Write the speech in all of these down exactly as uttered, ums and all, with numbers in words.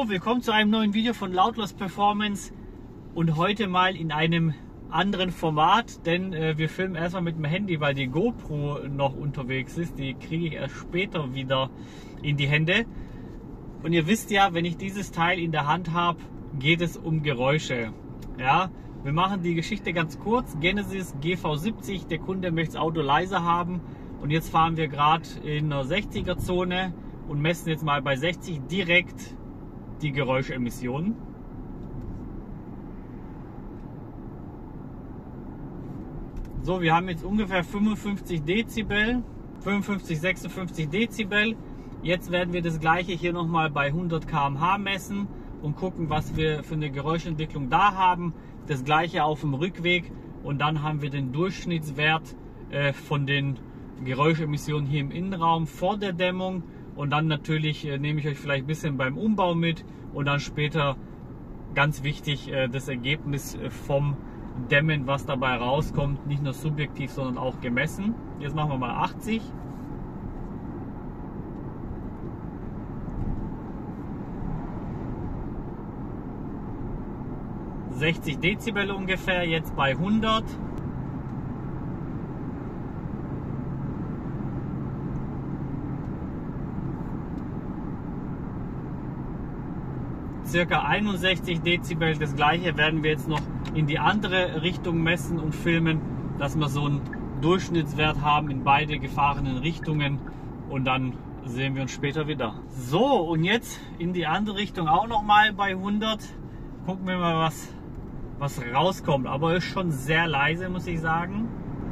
So, willkommen zu einem neuen Video von Lautlos Performance und heute mal in einem anderen Format, denn äh, wir filmen erstmal mit dem Handy, weil die GoPro noch unterwegs ist. Die kriege ich erst später wieder in die Hände. Und ihr wisst ja, wenn ich dieses Teil in der Hand habe, geht es um Geräusche. Ja, wir machen die Geschichte ganz kurz. Genesis G V siebzig, der Kunde möchte das Auto leiser haben und jetzt fahren wir gerade in der sechziger Zone und messen jetzt mal bei sechzig direkt die Geräuschemissionen. So, wir haben jetzt ungefähr fünfundfünfzig Dezibel, fünfundfünfzig, sechsundfünfzig Dezibel. Jetzt werden wir das gleiche hier nochmal bei hundert Kilometer pro Stunde messen und gucken, was wir für eine Geräuschentwicklung da haben. Das gleiche auf dem Rückweg und dann haben wir den Durchschnittswert äh, von den Geräuschemissionen hier im Innenraum vor der Dämmung. Und dann natürlich äh, nehme ich euch vielleicht ein bisschen beim Umbau mit und dann später, ganz wichtig, äh, das Ergebnis äh, vom Dämmen, was dabei rauskommt, nicht nur subjektiv, sondern auch gemessen. Jetzt machen wir mal achtzig. sechzig Dezibel ungefähr, jetzt bei hundert. Circa einundsechzig Dezibel, das gleiche werden wir jetzt noch in die andere Richtung messen und filmen, dass wir so einen Durchschnittswert haben in beide gefahrenen Richtungen und dann sehen wir uns später wieder. So, und jetzt in die andere Richtung auch noch mal bei hundert. Gucken wir mal, was, was rauskommt, aber ist schon sehr leise, muss ich sagen.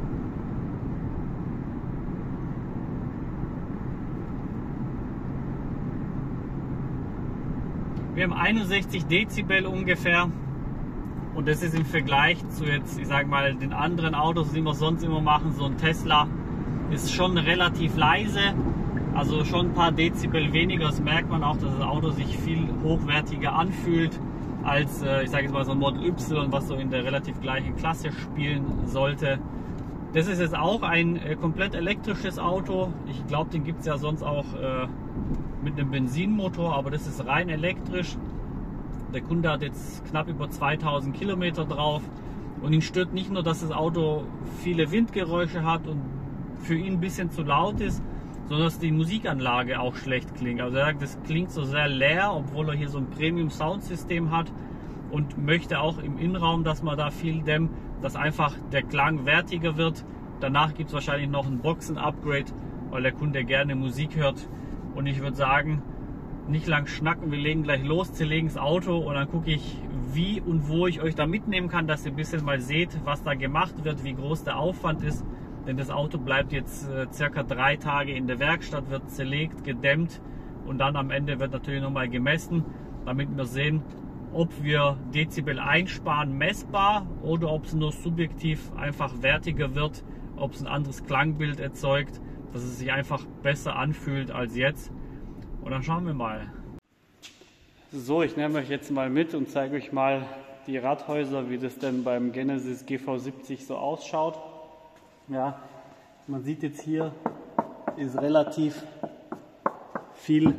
Wir haben einundsechzig Dezibel ungefähr und das ist im Vergleich zu jetzt, ich sage mal, den anderen Autos, die wir sonst immer machen, so ein Tesla, ist schon relativ leise, also schon ein paar Dezibel weniger. Das merkt man auch, dass das Auto sich viel hochwertiger anfühlt als, ich sage jetzt mal, so ein Model Y, was so in der relativ gleichen Klasse spielen sollte. Das ist jetzt auch ein äh, komplett elektrisches Auto. Ich glaube, den gibt es ja sonst auch äh, mit einem Benzinmotor, aber das ist rein elektrisch. Der Kunde hat jetzt knapp über zweitausend Kilometer drauf und ihn stört nicht nur, dass das Auto viele Windgeräusche hat und für ihn ein bisschen zu laut ist, sondern dass die Musikanlage auch schlecht klingt. Also er sagt, das klingt so sehr leer, obwohl er hier so ein Premium-Soundsystem hat und möchte auch im Innenraum, dass man da viel dämmt, dass einfach der Klang wertiger wird. Danach gibt es wahrscheinlich noch ein Boxen-Upgrade, weil der Kunde gerne Musik hört. Und ich würde sagen, nicht lang schnacken, wir legen gleich los, zerlegen das Auto und dann gucke ich, wie und wo ich euch da mitnehmen kann, dass ihr ein bisschen mal seht, was da gemacht wird, wie groß der Aufwand ist. Denn das Auto bleibt jetzt äh, circa drei Tage in der Werkstatt, wird zerlegt, gedämmt und dann am Ende wird natürlich nochmal gemessen, damit wir sehen, ob wir Dezibel einsparen messbar oder ob es nur subjektiv einfach wertiger wird, ob es ein anderes Klangbild erzeugt, dass es sich einfach besser anfühlt als jetzt. Und dann schauen wir mal. So, ich nehme euch jetzt mal mit und zeige euch mal die Radhäuser, wie das denn beim Genesis G V siebzig so ausschaut. Ja, man sieht jetzt hier ist relativ viel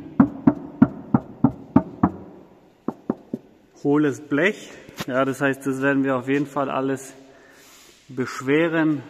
hohles Blech. Ja, das heißt, das werden wir auf jeden Fall alles beschweren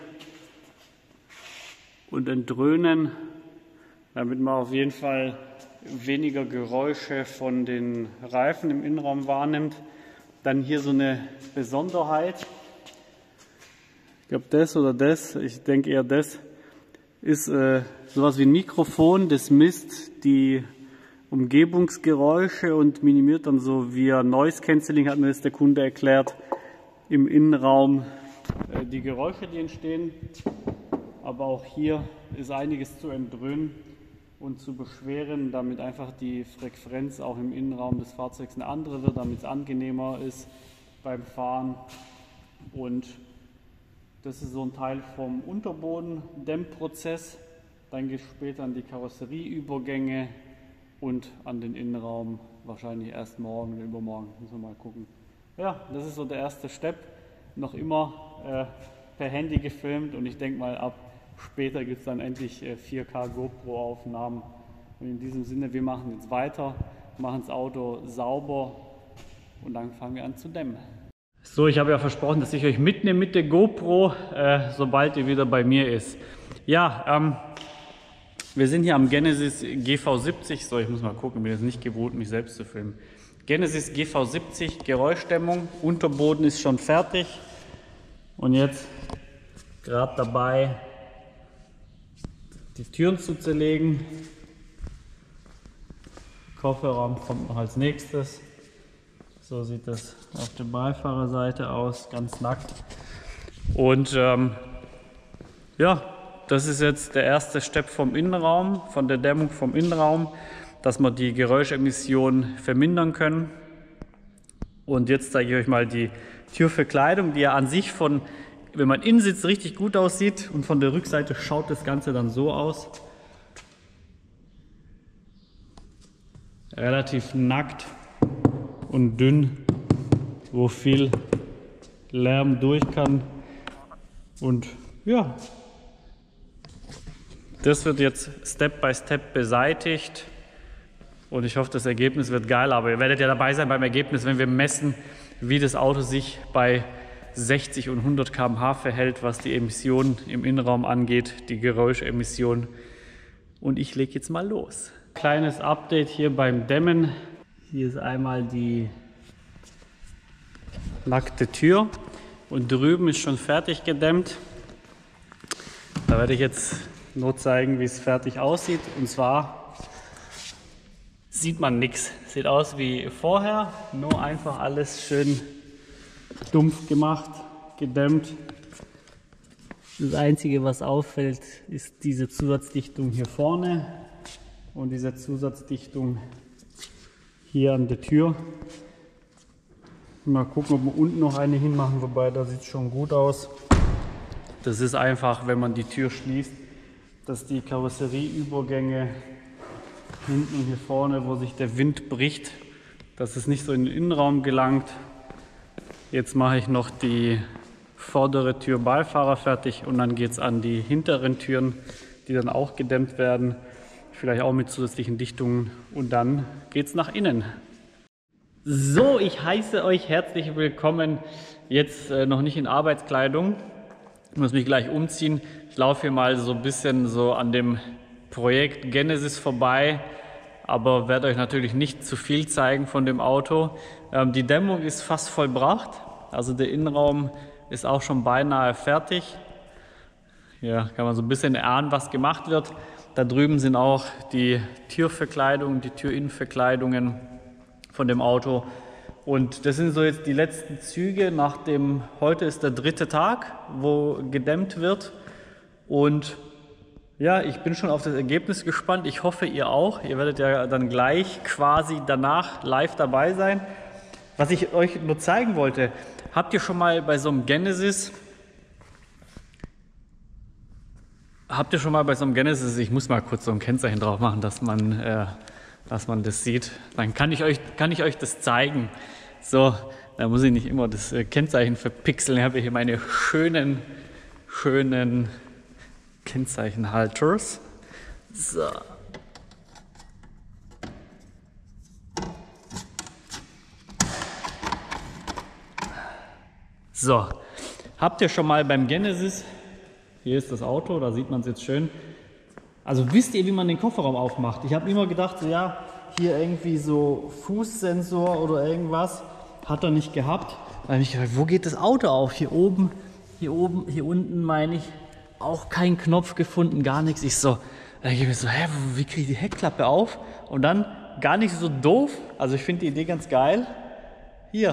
und entdröhnen, damit man auf jeden Fall weniger Geräusche von den Reifen im Innenraum wahrnimmt. Dann hier so eine Besonderheit. Ich glaube das oder das, ich denke eher das, ist äh, sowas wie ein Mikrofon, das misst die Umgebungsgeräusche und minimiert dann so via Noise Cancelling, hat mir das der Kunde erklärt, im Innenraum äh, die Geräusche, die entstehen. Aber auch hier ist einiges zu entdröhnen und zu beschweren, damit einfach die Frequenz auch im Innenraum des Fahrzeugs eine andere wird, damit es angenehmer ist beim Fahren. Und das ist so ein Teil vom Unterbodendämmprozess. Dann geht es später an die Karosserieübergänge und an den Innenraum, wahrscheinlich erst morgen oder übermorgen, müssen wir mal gucken. Ja, das ist so der erste Step. Noch immer äh, per Handy gefilmt und ich denke mal, ab später gibt es dann endlich äh, vier K GoPro-Aufnahmen. Und in diesem Sinne, wir machen jetzt weiter machen das Auto sauber und dann fangen wir an zu dämmen. So, ich habe ja versprochen, dass ich euch mitnehme mit der GoPro, äh, sobald ihr wieder bei mir ist. Ja, ähm, wir sind hier am Genesis G V siebzig. So, ich muss mal gucken, ich bin jetzt nicht gewohnt, mich selbst zu filmen. Genesis G V siebzig, Geräuschdämmung, Unterboden ist schon fertig. Und jetzt gerade dabei, die Türen zu zerlegen. Kofferraum kommt noch als nächstes. So sieht das auf der Beifahrerseite aus, ganz nackt. Und ähm, ja, das ist jetzt der erste Step vom Innenraum, von der Dämmung vom Innenraum, dass wir die Geräuschemissionen vermindern können. Und jetzt zeige ich euch mal die Türverkleidung, die ja an sich von, wenn man innen sitzt, richtig gut aussieht. Und von der Rückseite schaut das Ganze dann so aus. Relativ nackt und dünn, wo viel Lärm durch kann. Und ja, das wird jetzt Step by Step beseitigt und ich hoffe, das Ergebnis wird geil, aber ihr werdet ja dabei sein beim Ergebnis, wenn wir messen, wie das Auto sich bei sechzig und hundert Kilometer pro Stunde verhält, was die Emissionen im Innenraum angeht, die Geräuschemissionen. Und ich lege jetzt mal los. Kleines Update hier beim Dämmen. Hier ist einmal die nackte Tür und drüben ist schon fertig gedämmt. Da werde ich jetzt nur zeigen, wie es fertig aussieht. Und zwar sieht man nichts. Sieht aus wie vorher, nur einfach alles schön dumpf gemacht, gedämmt. Das Einzige, was auffällt, ist diese Zusatzdichtung hier vorne und diese Zusatzdichtung hier an der Tür. Mal gucken, ob wir unten noch eine hinmachen, wobei da sieht es schon gut aus. Das ist einfach, wenn man die Tür schließt, dass die Karosserieübergänge hinten und hier vorne, wo sich der Wind bricht, dass es nicht so in den Innenraum gelangt. Jetzt mache ich noch die vordere Tür Beifahrer fertig und dann geht es an die hinteren Türen, die dann auch gedämmt werden. Vielleicht auch mit zusätzlichen Dichtungen und dann geht es nach innen. So, ich heiße euch herzlich willkommen, jetzt äh, noch nicht in Arbeitskleidung, ich muss mich gleich umziehen. Ich laufe hier mal so ein bisschen so an dem Projekt Genesis vorbei, aber werde euch natürlich nicht zu viel zeigen von dem Auto. Ähm, die Dämmung ist fast vollbracht, also der Innenraum ist auch schon beinahe fertig. Hier kann man so ein bisschen erahnen, was gemacht wird. Da drüben sind auch die Türverkleidungen, die Türinnenverkleidungen von dem Auto. Und das sind so jetzt die letzten Züge nach dem, heute ist der dritte Tag, wo gedämmt wird. Und ja, ich bin schon auf das Ergebnis gespannt. Ich hoffe, ihr auch. Ihr werdet ja dann gleich quasi danach live dabei sein. Was ich euch nur zeigen wollte, habt ihr schon mal bei so einem Genesis Habt ihr schon mal bei so einem Genesis, ich muss mal kurz so ein Kennzeichen drauf machen, dass man, äh, dass man das sieht. Dann kann ich euch, kann ich euch das zeigen. So, da muss ich nicht immer das äh, Kennzeichen verpixeln. Ich habe hier meine schönen, schönen Kennzeichenhalters. So. So, habt ihr schon mal beim Genesis, hier ist das Auto, da sieht man es jetzt schön. Also wisst ihr, wie man den Kofferraum aufmacht? Ich habe immer gedacht, so, ja, hier irgendwie so Fußsensor oder irgendwas, hat er nicht gehabt. Da habe ich gedacht, wo geht das Auto auf? Hier oben, hier oben, hier unten meine ich, auch kein Knopf gefunden, gar nichts. Ich so, da ich mir so, hä, wie kriege ich die Heckklappe auf? Und dann gar nicht so doof, also ich finde die Idee ganz geil. Hier.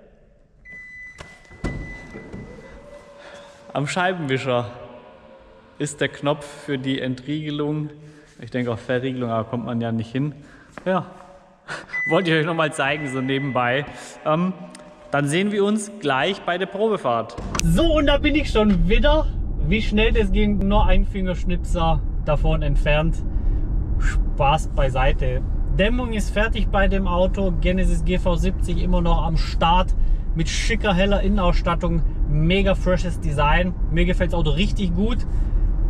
Am Scheibenwischer ist der Knopf für die Entriegelung. Ich denke auch Verriegelung, aber kommt man ja nicht hin. Ja, wollte ich euch nochmal zeigen, so nebenbei. Ähm, dann sehen wir uns gleich bei der Probefahrt. So, und da bin ich schon wieder. Wie schnell das ging, nur ein Fingerschnipser davon entfernt. Spaß beiseite. Dämmung ist fertig bei dem Auto. Genesis G V siebzig immer noch am Start. Mit schicker, heller Innenausstattung. Mega freshes Design. Mir gefällt das Auto richtig gut.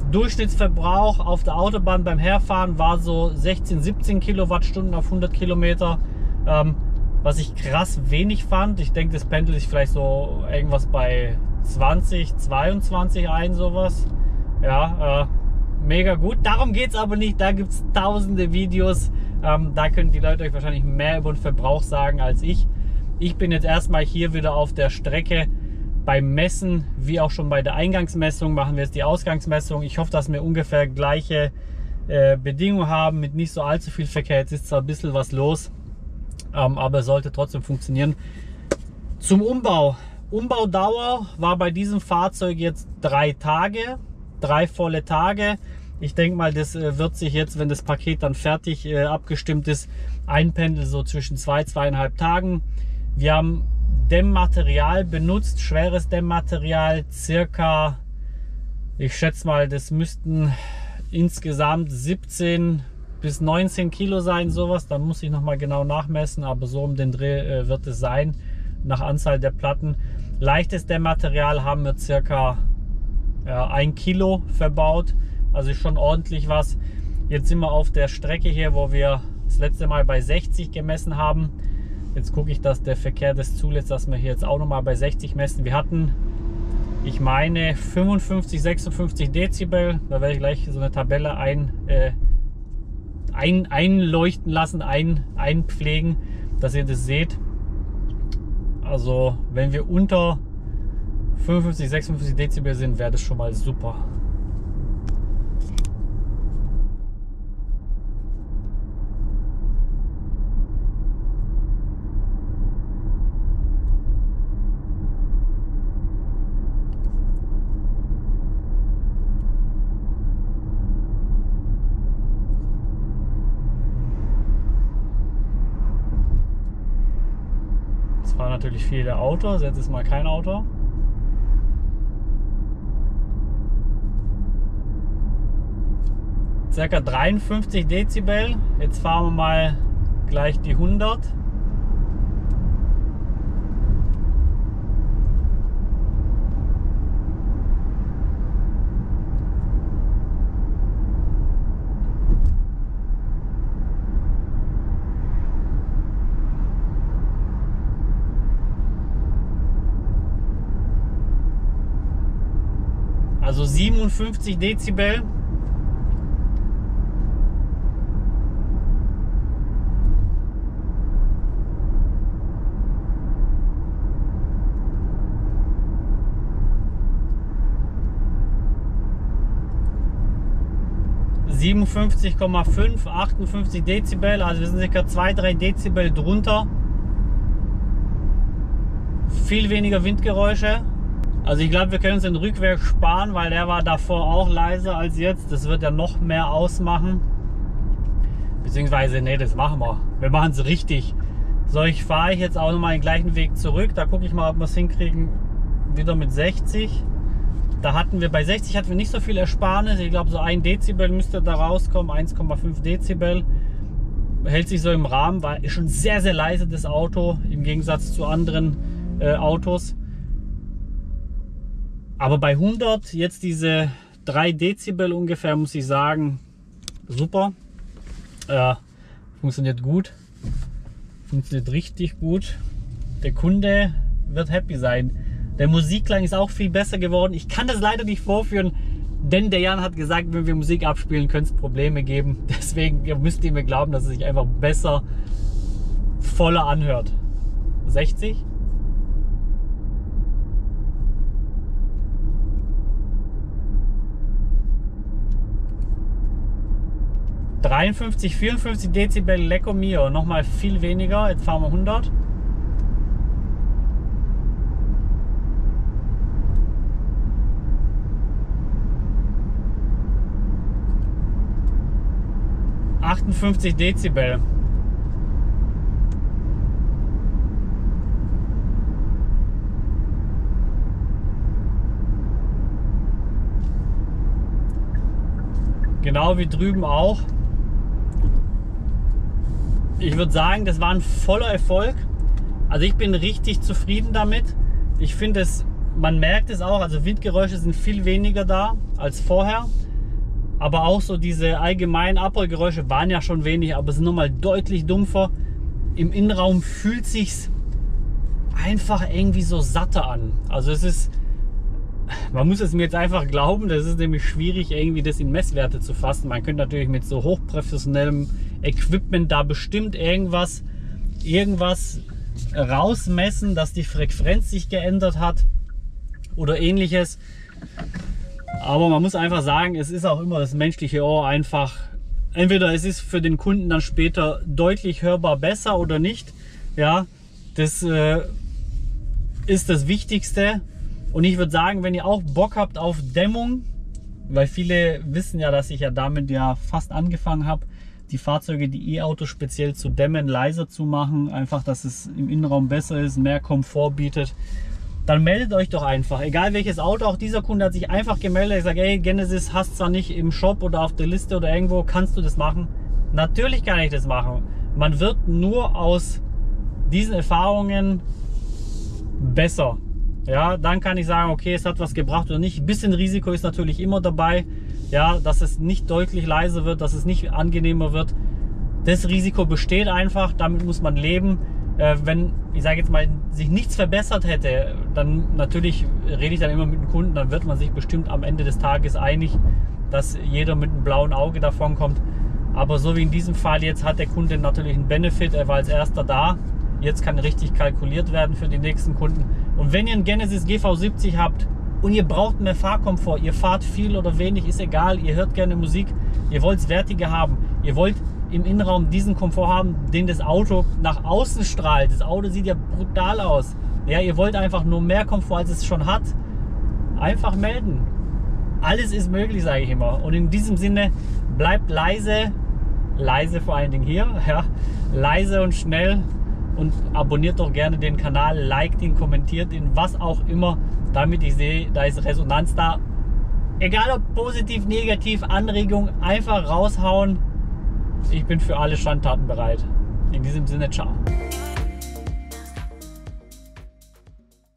Durchschnittsverbrauch auf der Autobahn beim Herfahren war so sechzehn, siebzehn Kilowattstunden auf hundert Kilometer. Ähm, was ich krass wenig fand. Ich denke, das pendelt sich vielleicht so irgendwas bei zwanzig, zweiundzwanzig ein, sowas. Ja, äh, mega gut. Darum geht es aber nicht. Da gibt es tausende Videos. Ähm, da können die Leute euch wahrscheinlich mehr über den Verbrauch sagen als ich. Ich bin jetzt erstmal hier wieder auf der Strecke. Beim Messen, wie auch schon bei der Eingangsmessung, machen wir jetzt die Ausgangsmessung. Ich hoffe, dass wir ungefähr gleiche äh, Bedingungen haben, mit nicht so allzu viel Verkehr. Jetzt ist zwar ein bisschen was los, ähm, aber es sollte trotzdem funktionieren. Zum Umbau. Umbaudauer war bei diesem Fahrzeug jetzt drei Tage, drei volle Tage. Ich denke mal, das äh, wird sich jetzt, wenn das Paket dann fertig äh, abgestimmt ist, einpendeln so zwischen zwei, zweieinhalb Tagen. Wir haben Dämmmaterial benutzt, schweres Dämmmaterial, circa, ich schätze mal, das müssten insgesamt siebzehn bis neunzehn Kilo sein, sowas. Da muss ich noch mal genau nachmessen, aber so um den Dreh äh, wird es sein, nach Anzahl der Platten. Leichtes Dämmmaterial haben wir circa ja, ein Kilo verbaut, also schon ordentlich was. Jetzt sind wir auf der Strecke hier, wo wir das letzte Mal bei sechzig gemessen haben. Jetzt gucke ich, dass der Verkehr das zulässt, dass wir hier jetzt auch nochmal bei sechzig messen. Wir hatten, ich meine, fünfundfünfzig, sechsundfünfzig Dezibel. Da werde ich gleich so eine Tabelle ein, äh, ein, einleuchten lassen, ein, einpflegen, dass ihr das seht. Also wenn wir unter fünfundfünfzig, sechsundfünfzig Dezibel sind, wäre das schon mal super. Natürlich viele Autos, jetzt ist mal kein Auto. Circa dreiundfünfzig Dezibel. Jetzt fahren wir mal gleich die hundert. Also siebenundfünfzig Dezibel. siebenundfünfzig Komma fünf, achtundfünfzig Dezibel, also wir sind circa zwei, drei Dezibel drunter. Viel weniger Windgeräusche. Also ich glaube, wir können uns den Rückwärts sparen, weil der war davor auch leiser als jetzt. Das wird ja noch mehr ausmachen. Beziehungsweise, nee, das machen wir. Wir machen es richtig. So, ich fahre jetzt auch nochmal den gleichen Weg zurück. Da gucke ich mal, ob wir es hinkriegen, wieder mit sechzig. Da hatten wir, bei sechzig hatten wir nicht so viel Ersparnis. Ich glaube, so ein Dezibel müsste da rauskommen, eins Komma fünf Dezibel. Hält sich so im Rahmen, war schon sehr, sehr leise das Auto, im Gegensatz zu anderen äh, Autos. Aber bei hundert, jetzt diese drei Dezibel ungefähr, muss ich sagen, super. Äh, funktioniert gut. Funktioniert richtig gut. Der Kunde wird happy sein. Der Musikklang ist auch viel besser geworden. Ich kann das leider nicht vorführen, denn der Jan hat gesagt, wenn wir Musik abspielen, könnte es Probleme geben. Deswegen ihr müsst ihr mir glauben, dass es sich einfach besser, voller anhört. sechzig. dreiundfünfzig, vierundfünfzig Dezibel, Lecco Mio, nochmal viel weniger. Jetzt fahren wir hundert. achtundfünfzig Dezibel. Genau wie drüben auch. Ich würde sagen, das war ein voller Erfolg. Also ich bin richtig zufrieden damit. Ich finde es, man merkt es auch, also Windgeräusche sind viel weniger da als vorher. Aber auch so diese allgemeinen Abrollgeräusche waren ja schon wenig, aber sind nochmal deutlich dumpfer. Im Innenraum fühlt sich's einfach irgendwie so satter an. Also es ist, man muss es mir jetzt einfach glauben, das ist nämlich schwierig, irgendwie das in Messwerte zu fassen. Man könnte natürlich mit so hochprofessionellem Equipment da bestimmt irgendwas, irgendwas rausmessen, dass die Frequenz sich geändert hat oder ähnliches. Aber man muss einfach sagen, es ist auch immer das menschliche Ohr einfach, entweder es ist für den Kunden dann später deutlich hörbar besser oder nicht. Ja, das äh, ist das Wichtigste. Und ich würde sagen, wenn ihr auch Bock habt auf Dämmung, weil viele wissen ja, dass ich ja damit ja fast angefangen habe, die Fahrzeuge, die E-Autos speziell zu dämmen, leiser zu machen, einfach, dass es im Innenraum besser ist, mehr Komfort bietet, dann meldet euch doch einfach, egal welches Auto. Auch dieser Kunde hat sich einfach gemeldet, ich sage, ey, Genesis hast zwar nicht im Shop oder auf der Liste oder irgendwo, kannst du das machen? Natürlich kann ich das machen. Man wird nur aus diesen Erfahrungen besser. Ja, dann kann ich sagen, okay, es hat was gebracht oder nicht. Ein bisschen Risiko ist natürlich immer dabei, ja, dass es nicht deutlich leiser wird, dass es nicht angenehmer wird. Das Risiko besteht einfach, damit muss man leben. Äh, wenn, ich sage jetzt mal, sich nichts verbessert hätte, dann natürlich rede ich dann immer mit dem Kunden, dann wird man sich bestimmt am Ende des Tages einig, dass jeder mit einem blauen Auge davon kommt. Aber so wie in diesem Fall jetzt hat der Kunde natürlich einen Benefit, er war als erster da. Jetzt kann richtig kalkuliert werden für die nächsten Kunden. Und wenn ihr einen Genesis G V siebzig habt und ihr braucht mehr Fahrkomfort, ihr fahrt viel oder wenig, ist egal, ihr hört gerne Musik, ihr wollt es wertiger haben, ihr wollt im Innenraum diesen Komfort haben, den das Auto nach außen strahlt. Das Auto sieht ja brutal aus. Ja, ihr wollt einfach nur mehr Komfort, als es schon hat. Einfach melden. Alles ist möglich, sage ich immer. Und in diesem Sinne, bleibt leise, leise vor allen Dingen hier, ja, leise und schnell. Und abonniert doch gerne den Kanal, liked ihn, kommentiert ihn, was auch immer, damit ich sehe, da ist Resonanz da. Egal ob positiv, negativ, Anregung, einfach raushauen. Ich bin für alle Schandtaten bereit. In diesem Sinne, ciao.